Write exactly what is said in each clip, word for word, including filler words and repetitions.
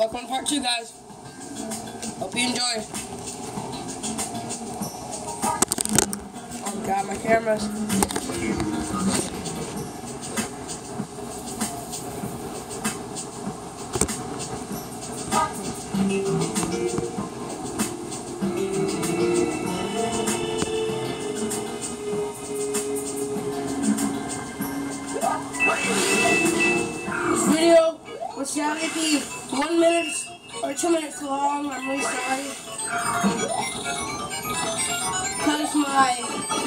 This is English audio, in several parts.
welcome to part two, guys. Hope you enjoy. Oh god, my cameras. This video was shall it be one minute or two minutes long? I'm really sorry. Because my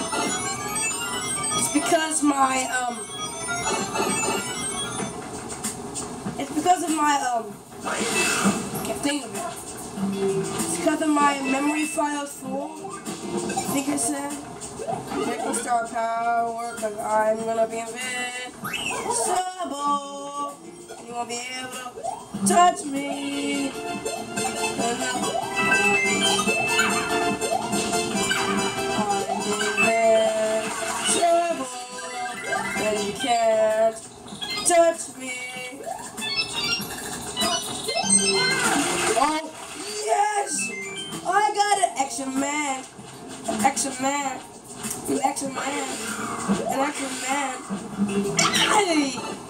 it's because my um it's because of my um I can't think of it. It's because of my memory files full. I think it said Nickel Star Power, because I'm gonna be invincible. You won't be able to touch me. I'm invincible, and you can't touch me. Oh, yes! I got it! Action Man! An action man! An action man! An action man! Hey!